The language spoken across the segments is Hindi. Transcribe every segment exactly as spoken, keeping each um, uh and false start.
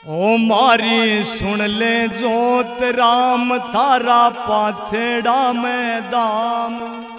ओ मारी सुन ले जोत राम थारा पाथेड़ा में दाम।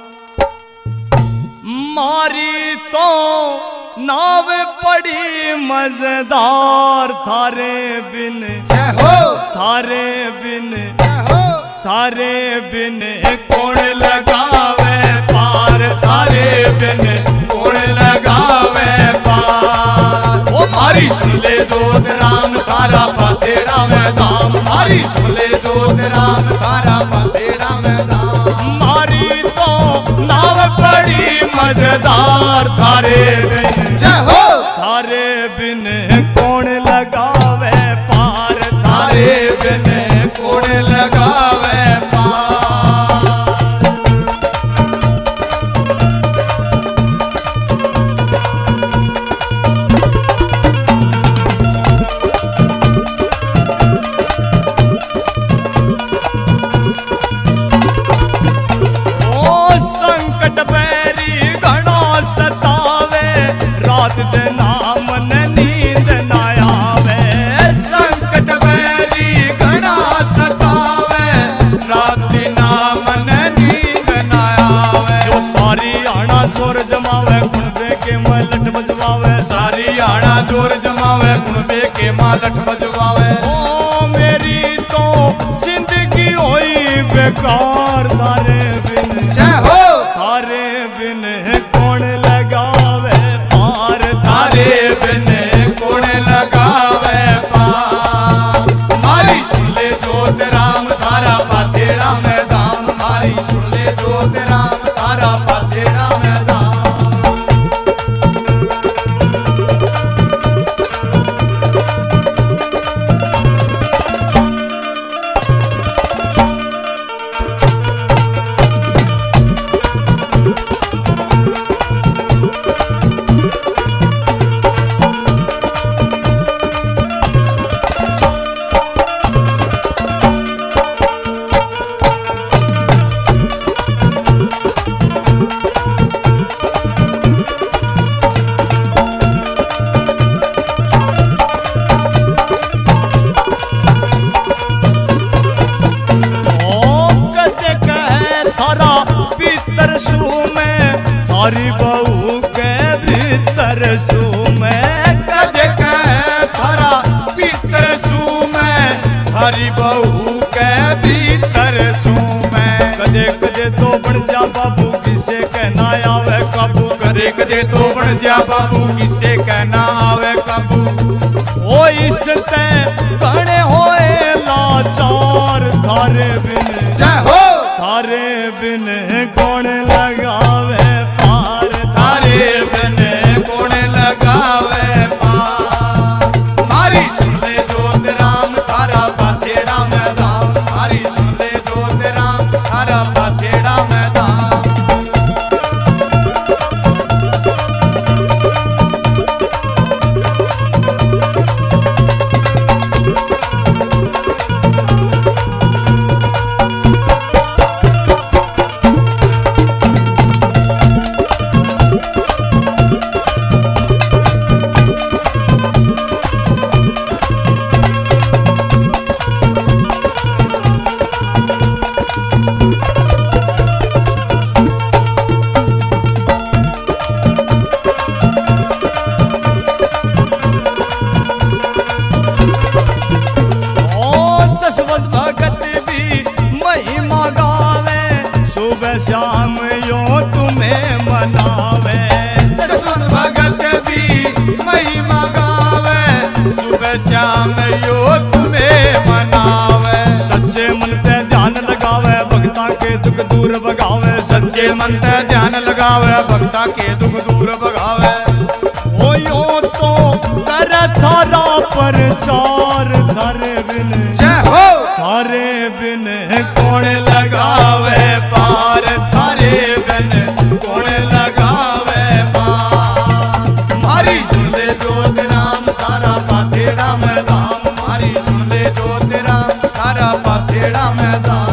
मारी तो नाव पड़ी मजेदार थारे बिन जय हो थारे बिन जय हो थारे बिन कौन लगावे पार थारे बिन कौन लगावे पार। ओ मारी सुन ले जोत राम थारा पाथेड़ा में दाम। मारी सुन ले जोत राम थारा पाथेड़ा में दाम। मारी तो नाव पड़ी मजेदार थारे बिन जय हो थारे बिन कौन लगावे पार थारे बिन कौन लगावे पार। जोर जमावे कुणबे के मां लठ बजवावे। सारी आना जोर जमावे कुणबे के मां लठ बजवावे। ओ मेरी तो जिंदगी होई बेकार थारे बिन जय हो थारे बिन कौन लगावे पार थारे बिन कौन लगावे पार। मारी सुन ले जोत राम थारा पाथेड़ा में दाम। मारी सुन ले जोत राम थारा पाथेड़ा में थारी बहू के भीतर सू में कदे के थारा भीतर सू में। थारी बहू के भीतर सू में। कदे कदे तो बन जा बाबू किसे कहना आवे काबू। कदे कदे तो बन जा बाबू किसे कहना आवे काबू। ओ इससे बने होए लाचार थारे बिन जय हो थारे बिन कौन लगावे पार थारे बिन कौन लगावे पार। मारी सुन ले जोत राम थारा पाथेड़ा में दाम। मारी सुन ले जोत राम थारा पाथेड़ा में दाम। श्याम यो तुम्हें मनावे। जसवंत भगत भी महिमा गावे। सुबह शाम यो तुम्हें मनावे। सच्चे मन पे ध्यान लगावे भक्ता के दुख दूर भगावे। सच्चे मन पे ध्यान लगावे भक्ता के दुख दूर भगावे। ओ यो तो कर थारा प्रचार थारे बिन जय हो थारे बिन कौन लगावे पार। थारे बिन कौन लगावे पार। मारी सुन ले जोत राम थारा पाथेड़ा में दाम। मारी सुन ले जोत राम थारा पाथेड़ा में दाम।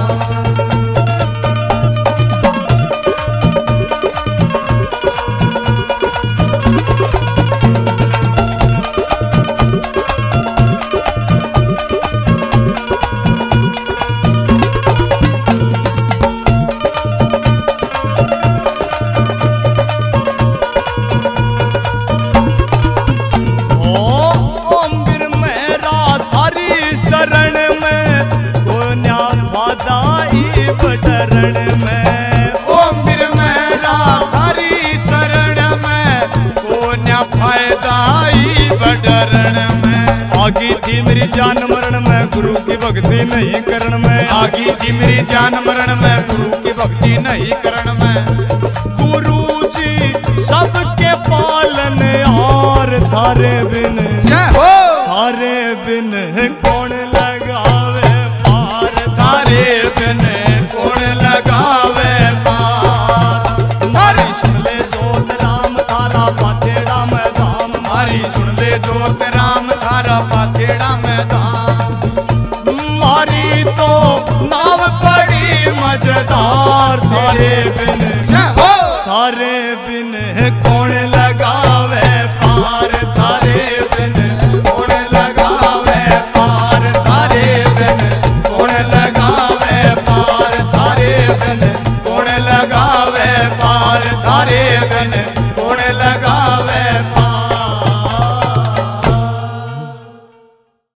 डरण में। आगी थी मेरी जान मरण में, गुरु की भक्ति नहीं करण में। आगी थी मेरी जान मरण में, गुरु की भक्ति नहीं करण में। गुरु जी सबके पालन हार, थारे बिन जय हो। थारे बिन कौन लगावे पार, थारे बिन कौन लगावे पार। मारी सुन ले जोत राम थारा पातेड़ा में धाम, मारी सुन ले जोत राम थारा पातेड़ा में धाम। मारी तो नाव बड़ी मजेदार, थारे बिन जय हो। थारे बिन कौन